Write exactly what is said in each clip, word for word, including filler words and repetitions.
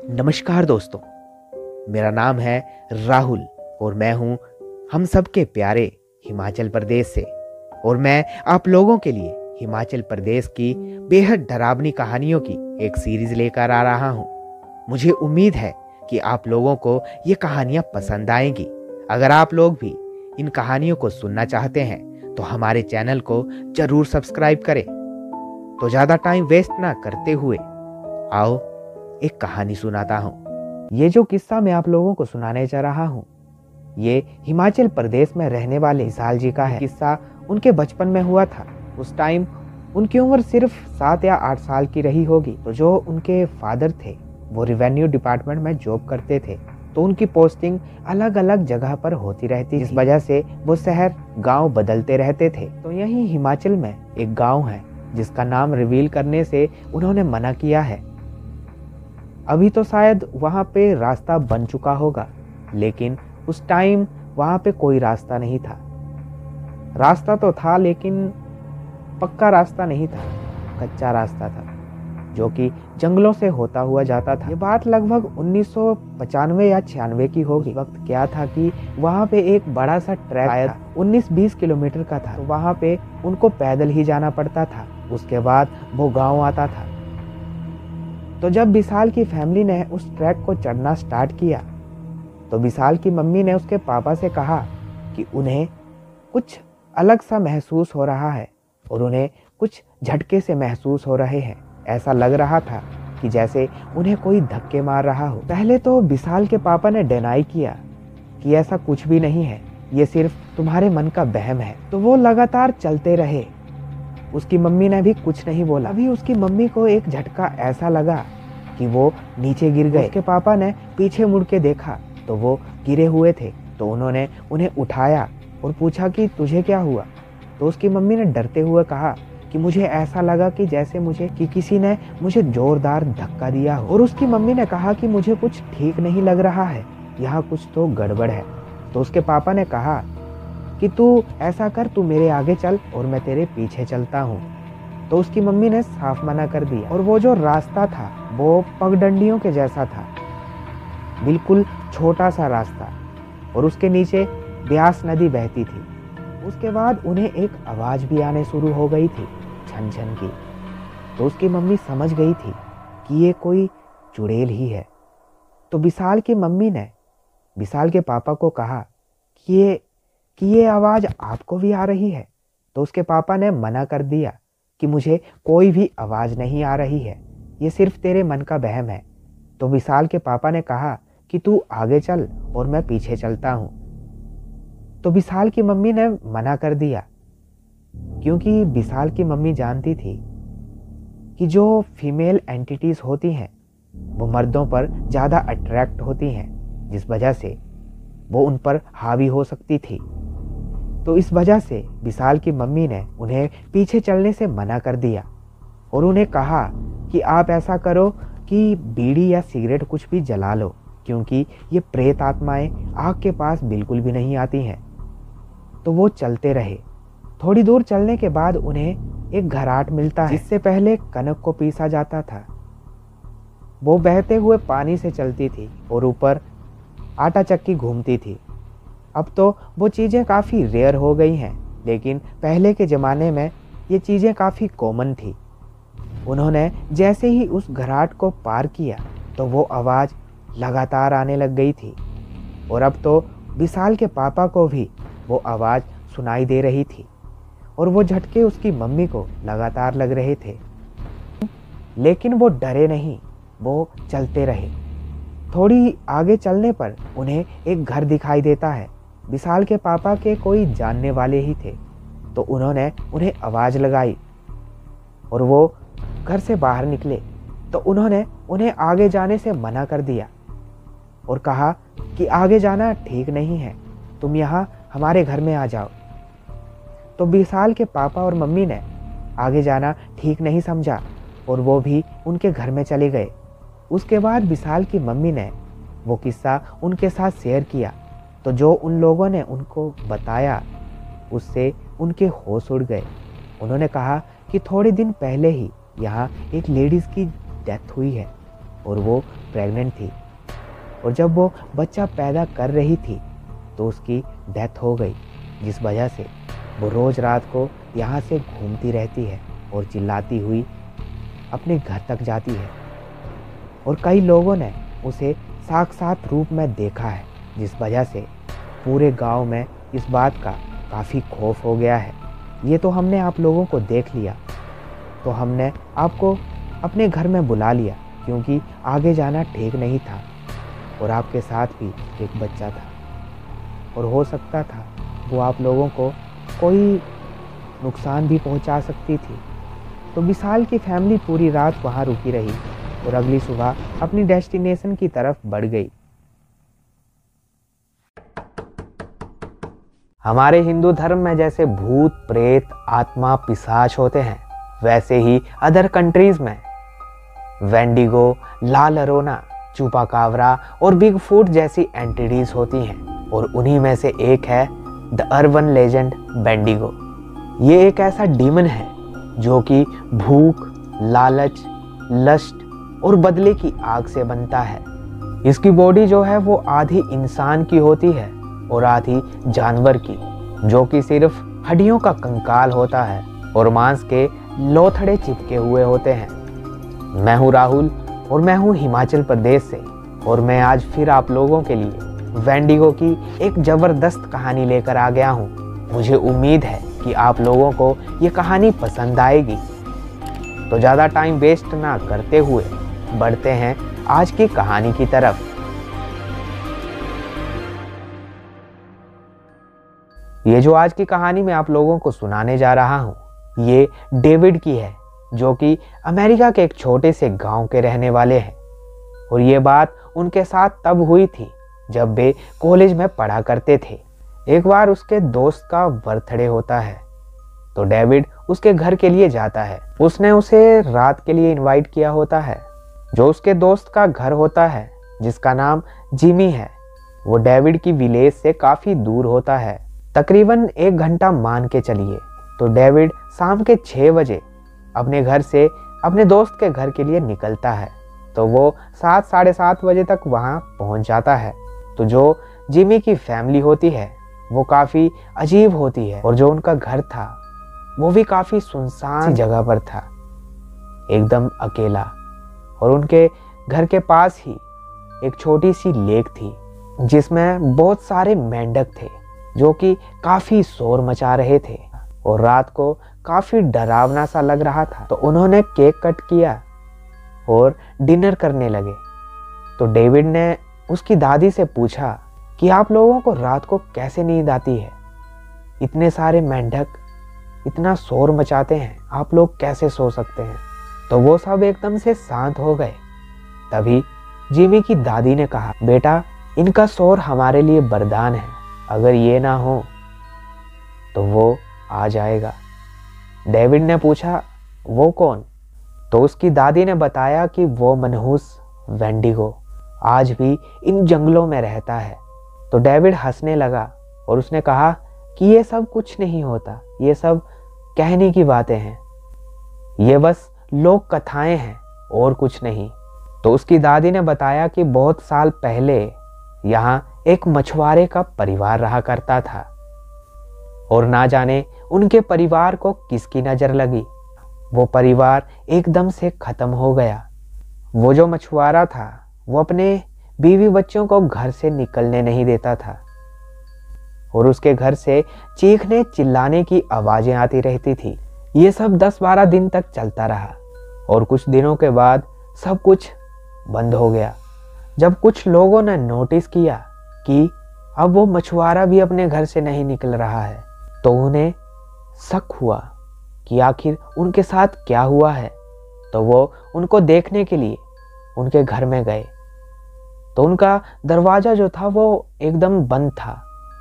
नमस्कार दोस्तों, मेरा नाम है राहुल और मैं हूं हम सबके प्यारे हिमाचल प्रदेश से। और मैं आप लोगों के लिए हिमाचल प्रदेश की बेहद डरावनी कहानियों की एक सीरीज लेकर आ रहा हूं। मुझे उम्मीद है कि आप लोगों को ये कहानियां पसंद आएंगी। अगर आप लोग भी इन कहानियों को सुनना चाहते हैं तो हमारे चैनल को जरूर सब्सक्राइब करें। तो ज़्यादा टाइम वेस्ट ना करते हुए आओ एक कहानी सुनाता हूँ। ये जो किस्सा मैं आप लोगों को सुनाने जा रहा हूँ, ये हिमाचल प्रदेश में रहने वाले विशाल जी का है। किस्सा उनके बचपन में हुआ था। उस टाइम उनकी उम्र सिर्फ सात या आठ साल की रही होगी। तो जो उनके फादर थे वो रेवेन्यू डिपार्टमेंट में जॉब करते थे, तो उनकी पोस्टिंग अलग अलग जगह पर होती रहती। इस वजह से वो शहर गांव बदलते रहते थे। तो यहीं हिमाचल में एक गांव है जिसका नाम रिवील करने से उन्होंने मना किया है। अभी तो शायद वहाँ पे रास्ता बन चुका होगा, लेकिन उस टाइम वहाँ पे कोई रास्ता नहीं था। रास्ता तो था लेकिन पक्का रास्ता नहीं था, कच्चा रास्ता था जो कि जंगलों से होता हुआ जाता था। ये बात लगभग उन्नीस सौ पचानवे या छियानवे की होगी। वक्त क्या था कि वहाँ पे एक बड़ा सा ट्रैक शायद उन्नीस बीस किलोमीटर का था। तो वहाँ पे उनको पैदल ही जाना पड़ता था। उसके बाद वो गाँव आता था। तो जब विशाल की फैमिली ने उस ट्रैक को चढ़ना स्टार्ट किया तो विशाल की मम्मी ने उसके पापा से कहा कि उन्हें कुछ अलग सा महसूस हो रहा है और उन्हें कुछ झटके से महसूस हो रहे हैं। ऐसा लग रहा था कि जैसे उन्हें कोई धक्के मार रहा हो। पहले तो विशाल के पापा ने डिनाई किया कि ऐसा कुछ भी नहीं है, ये सिर्फ तुम्हारे मन का वहम है। तो वो लगातार चलते रहे। उसकी मम्मी ने भी कुछ नहीं बोला। अभी उसकी मम्मी को एक झटका ऐसा लगा कि वो नीचे गिर गए। उसके पापा ने पीछे मुड़ के देखा तो वो गिरे हुए थे। तो उन्होंने उन्हें उठाया और पूछा कि तुझे क्या हुआ। तो उसकी मम्मी ने डरते हुए कहा कि मुझे ऐसा लगा कि जैसे मुझे कि किसी ने मुझे जोरदार धक्का दिया हो। और उसकी मम्मी ने कहा कि मुझे कुछ ठीक नहीं लग रहा है, यहाँ कुछ तो गड़बड़ है। तो उसके पापा ने कहा कि तू ऐसा कर, तू मेरे आगे चल और मैं तेरे पीछे चलता हूँ। तो उसकी मम्मी ने साफ मना कर दिया। और वो जो रास्ता था वो पगडंडियों के जैसा था, बिल्कुल छोटा सा रास्ता, और उसके नीचे ब्यास नदी बहती थी। उसके बाद उन्हें एक आवाज़ भी आने शुरू हो गई थी, छन छन की। तो उसकी मम्मी समझ गई थी कि ये कोई चुड़ैल ही है। तो विशाल की मम्मी ने विशाल के पापा को कहा कि ये कि ये आवाज़ आपको भी आ रही है। तो उसके पापा ने मना कर दिया कि मुझे कोई भी आवाज़ नहीं आ रही है, ये सिर्फ तेरे मन का वहम है। तो विशाल के पापा ने कहा कि तू आगे चल और मैं पीछे चलता हूँ। तो विशाल की मम्मी ने मना कर दिया, क्योंकि विशाल की मम्मी जानती थी कि जो फीमेल एंटिटीज़ होती हैं वो मर्दों पर ज़्यादा अट्रैक्ट होती हैं, जिस वजह से वो उन पर हावी हो सकती थी। तो इस वजह से विशाल की मम्मी ने उन्हें पीछे चलने से मना कर दिया और उन्हें कहा कि आप ऐसा करो कि बीड़ी या सिगरेट कुछ भी जला लो, क्योंकि ये प्रेत आत्माएं आग के पास बिल्कुल भी नहीं आती हैं। तो वो चलते रहे। थोड़ी दूर चलने के बाद उन्हें एक घराट मिलता है जिससे पहले कनक को पीसा जाता था। वो बहते हुए पानी से चलती थी और ऊपर आटा चक्की घूमती थी। अब तो वो चीज़ें काफ़ी रेयर हो गई हैं, लेकिन पहले के ज़माने में ये चीज़ें काफ़ी कॉमन थी। उन्होंने जैसे ही उस घराट को पार किया तो वो आवाज़ लगातार आने लग गई थी। और अब तो विशाल के पापा को भी वो आवाज़ सुनाई दे रही थी और वो झटके उसकी मम्मी को लगातार लग रहे थे। लेकिन वो डरे नहीं, वो चलते रहे। थोड़ी आगे चलने पर उन्हें एक घर दिखाई देता है। विशाल के पापा के कोई जानने वाले ही थे। तो उन्होंने उन्हें आवाज़ लगाई और वो घर से बाहर निकले। तो उन्होंने उन्हें आगे जाने से मना कर दिया और कहा कि आगे जाना ठीक नहीं है, तुम यहाँ हमारे घर में आ जाओ। तो विशाल के पापा और मम्मी ने आगे जाना ठीक नहीं समझा और वो भी उनके घर में चले गए। उसके बाद विशाल की मम्मी ने वो किस्सा उनके साथ शेयर किया। तो जो उन लोगों ने उनको बताया उससे उनके होश उड़ गए। उन्होंने कहा कि थोड़े दिन पहले ही यहाँ एक लेडीज़ की डेथ हुई है और वो प्रेग्नेंट थी। और जब वो बच्चा पैदा कर रही थी तो उसकी डेथ हो गई, जिस वजह से वो रोज़ रात को यहाँ से घूमती रहती है और चिल्लाती हुई अपने घर तक जाती है। और कई लोगों ने उसे साक्षात रूप में देखा है, जिस वजह से पूरे गांव में इस बात का काफ़ी खौफ हो गया है। ये तो हमने आप लोगों को देख लिया, तो हमने आपको अपने घर में बुला लिया, क्योंकि आगे जाना ठीक नहीं था और आपके साथ भी एक बच्चा था और हो सकता था वो आप लोगों को कोई नुकसान भी पहुंचा सकती थी। तो विशाल की फैमिली पूरी रात वहां रुकी रही और अगली सुबह अपनी डेस्टिनेशन की तरफ बढ़ गई। हमारे हिंदू धर्म में जैसे भूत, प्रेत, आत्मा, पिशाच होते हैं, वैसे ही अदर कंट्रीज में वेंडिगो, लाल अरोना, चुपाकावरा और बिग फूट जैसी एंटिटीज होती हैं। और उन्हीं में से एक है द अर्बन लेजेंड बेंडिगो। ये एक ऐसा डीमन है जो कि भूख, लालच, लस्ट और बदले की आग से बनता है। इसकी बॉडी जो है वो आधी इंसान की होती है और आधी जानवर की, जो कि सिर्फ हड्डियों का कंकाल होता है और मांस के लोथड़े चिपके हुए होते हैं। मैं हूँ राहुल और मैं हूँ हिमाचल प्रदेश से, और मैं आज फिर आप लोगों के लिए वेंडिगो की एक ज़बरदस्त कहानी लेकर आ गया हूँ। मुझे उम्मीद है कि आप लोगों को ये कहानी पसंद आएगी। तो ज़्यादा टाइम वेस्ट ना करते हुए बढ़ते हैं आज की कहानी की तरफ। ये जो आज की कहानी मैं आप लोगों को सुनाने जा रहा हूँ, ये डेविड की है, जो कि अमेरिका के एक छोटे से गांव के रहने वाले हैं। और ये बात उनके साथ तब हुई थी जब वे कॉलेज में पढ़ा करते थे। एक बार उसके दोस्त का बर्थडे होता है, तो डेविड उसके घर के लिए जाता है। उसने उसे रात के लिए इनवाइट किया होता है। जो उसके दोस्त का घर होता है, जिसका नाम जिमी है, वो डेविड की विलेज से काफ़ी दूर होता है, तकरीबन एक घंटा मान के चलिए। तो डेविड शाम के छः बजे अपने घर से अपने दोस्त के घर के लिए निकलता है। तो वो सात साढ़े सात बजे तक वहाँ पहुँच जाता है। तो जो जिमी की फैमिली होती है वो काफ़ी अजीब होती है, और जो उनका घर था वो भी काफ़ी सुनसान जगह पर था, एकदम अकेला। और उनके घर के पास ही एक छोटी सी लेक थी, जिसमें बहुत सारे मेंढक थे जो कि काफ़ी शोर मचा रहे थे और रात को काफ़ी डरावना सा लग रहा था। तो उन्होंने केक कट किया और डिनर करने लगे। तो डेविड ने उसकी दादी से पूछा कि आप लोगों को रात को कैसे नींद आती है? इतने सारे मेंढक इतना शोर मचाते हैं, आप लोग कैसे सो सकते हैं? तो वो सब एकदम से शांत हो गए। तभी जिमी की दादी ने कहा, बेटा इनका शोर हमारे लिए वरदान है, अगर ये ना हो तो वो आ जाएगा। डेविड ने पूछा, वो कौन? तो उसकी दादी ने बताया कि वो मनहूस वेंडिगो आज भी इन जंगलों में रहता है। तो डेविड हंसने लगा और उसने कहा कि ये सब कुछ नहीं होता, ये सब कहने की बातें हैं, ये बस लोक कथाएं हैं और कुछ नहीं। तो उसकी दादी ने बताया कि बहुत साल पहले यहाँ एक मछुआरे का परिवार रहा करता था, और ना जाने उनके परिवार को किसकी नज़र लगी, वो परिवार एकदम से ख़त्म हो गया। वो जो मछुआरा था वो अपने बीवी बच्चों को घर से निकलने नहीं देता था, और उसके घर से चीखने चिल्लाने की आवाज़ें आती रहती थी। ये सब दस बारह दिन तक चलता रहा, और कुछ दिनों के बाद सब कुछ बंद हो गया। जब कुछ लोगों ने नोटिस किया कि अब वो मछुआरा भी अपने घर से नहीं निकल रहा है, तो उन्हें शक हुआ कि आखिर उनके साथ क्या हुआ है। तो वो उनको देखने के लिए उनके घर में गए। तो उनका दरवाज़ा जो था वो एकदम बंद था,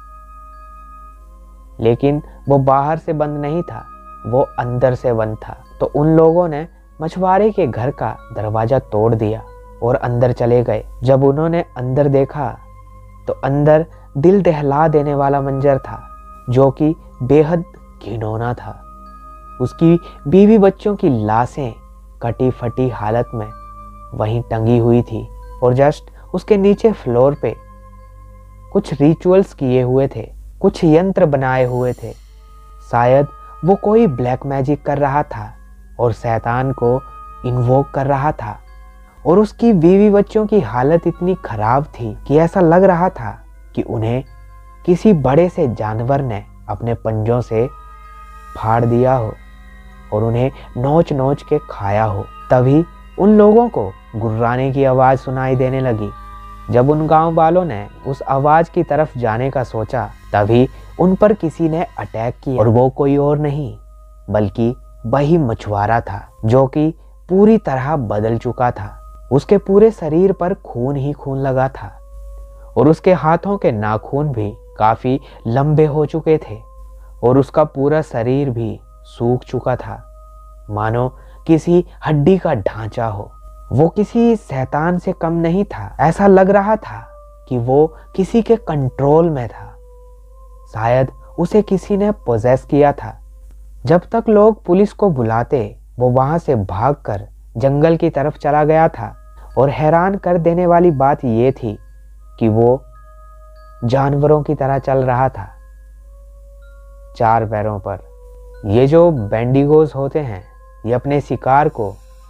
लेकिन वो बाहर से बंद नहीं था, वो अंदर से बंद था। तो उन लोगों ने मछुआरे के घर का दरवाज़ा तोड़ दिया और अंदर चले गए। जब उन्होंने अंदर देखा तो अंदर दिल दहला देने वाला मंजर था, जो कि बेहद घिनौना था। उसकी बीवी बच्चों की लाशें कटी फटी हालत में वहीं टंगी हुई थी और जस्ट उसके नीचे फ्लोर पे कुछ रिचुअल्स किए हुए थे, कुछ यंत्र बनाए हुए थे। शायद वो कोई ब्लैक मैजिक कर रहा था और शैतान को इन्वोक कर रहा था। और उसकी बीवी बच्चों की हालत इतनी खराब थी कि ऐसा लग रहा था कि उन्हें किसी बड़े से जानवर ने अपने पंजों से फाड़ दिया हो और उन्हें नोच नोच के खाया हो। तभी उन लोगों को गुर्राने की आवाज़ सुनाई देने लगी। जब उन गांव वालों ने उस आवाज़ की तरफ जाने का सोचा, तभी उन पर किसी ने अटैक किया। और वो कोई और नहीं बल्कि वही मछुआरा था, जो कि पूरी तरह बदल चुका था। उसके पूरे शरीर पर खून ही खून लगा था और उसके हाथों के नाखून भी काफी लंबे हो चुके थे और उसका पूरा शरीर भी सूख चुका था, मानो किसी हड्डी का ढांचा हो। वो किसी शैतान से कम नहीं था। ऐसा लग रहा था कि वो किसी के कंट्रोल में था। शायद उसे किसी ने पोजेस किया था। जब तक लोग पुलिस को बुलाते, वो वहां से भागकर जंगल की तरफ चला गया था। और हैरान कर देने वाली बात यह थी कि वो जानवरों की तरह चल रहा था, चार पैरों पर। ये जो बेंडिगोज होते हैं, ये अपने शिकार को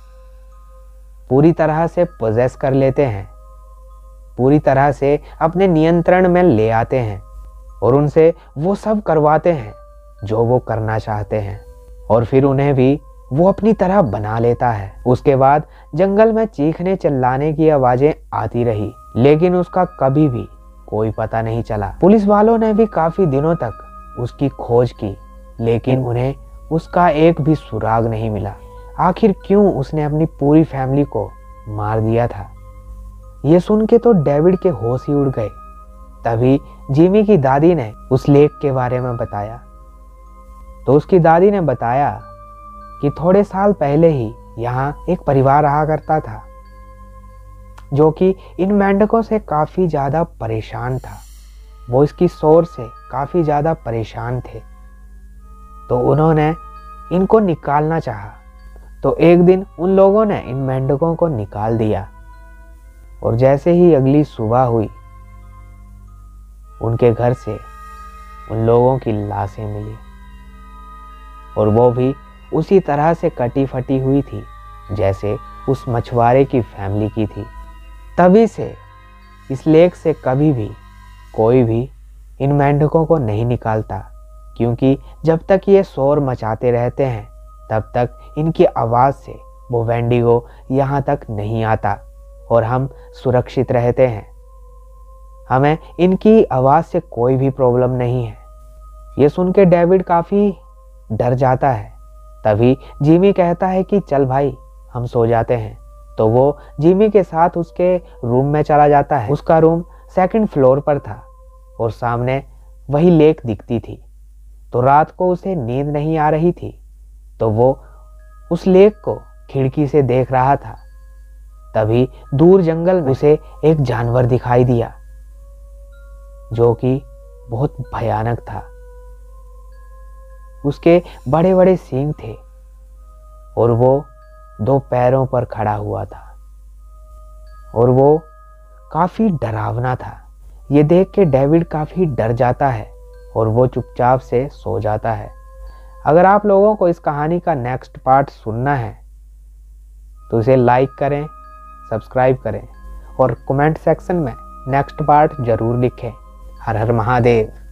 पूरी तरह से पोजेस कर लेते हैं, पूरी तरह से अपने नियंत्रण में ले आते हैं और उनसे वो सब करवाते हैं जो वो करना चाहते हैं और फिर उन्हें भी वो अपनी तरह बना लेता है। उसके बाद जंगल में चीखने चिल्लाने की आवाजें आती रही, लेकिन उसका कभी भी कोई पता नहीं चला। पुलिस वालों ने भी काफी दिनों तक उसकी खोज की, लेकिन उन्हें उसका एक भी सुराग नहीं मिला। आखिर क्यों उसने अपनी पूरी फैमिली को मार दिया था? ये सुन के तो डेविड के होश ही उड़ गए। तभी जिमी की दादी ने उस लेक के बारे में बताया। तो उसकी दादी ने बताया कि थोड़े साल पहले ही यहाँ एक परिवार रहा करता था, जो कि इन मेंढकों से काफी ज्यादा परेशान था। वो इसकी शोर से काफी ज्यादा परेशान थे, तो उन्होंने इनको निकालना चाहा। तो एक दिन उन लोगों ने इन मेंढकों को निकाल दिया और जैसे ही अगली सुबह हुई, उनके घर से उन लोगों की लाशें मिली और वो भी उसी तरह से कटी फटी हुई थी जैसे उस मछुआरे की फैमिली की थी। तभी से इस लेक से कभी भी कोई भी इन मेंढकों को नहीं निकालता, क्योंकि जब तक ये शोर मचाते रहते हैं तब तक इनकी आवाज़ से वो वेंडिगो यहाँ तक नहीं आता और हम सुरक्षित रहते हैं। हमें इनकी आवाज़ से कोई भी प्रॉब्लम नहीं है। ये सुन के डेविड काफ़ी डर जाता है। तभी जिमी कहता है कि चल भाई हम सो जाते हैं। तो वो जिमी के साथ उसके रूम में चला जाता है। उसका रूम सेकंड फ्लोर पर था और सामने वही लेक दिखती थी। तो रात को उसे नींद नहीं आ रही थी, तो वो उस लेक को खिड़की से देख रहा था। तभी दूर जंगल में उसे एक जानवर दिखाई दिया जो कि बहुत भयानक था। उसके बड़े बड़े सींग थे और वो दो पैरों पर खड़ा हुआ था और वो काफी डरावना था। ये देख के डेविड काफी डर जाता है और वो चुपचाप से सो जाता है। अगर आप लोगों को इस कहानी का नेक्स्ट पार्ट सुनना है तो इसे लाइक करें, सब्सक्राइब करें और कमेंट सेक्शन में नेक्स्ट पार्ट जरूर लिखें। हर हर महादेव।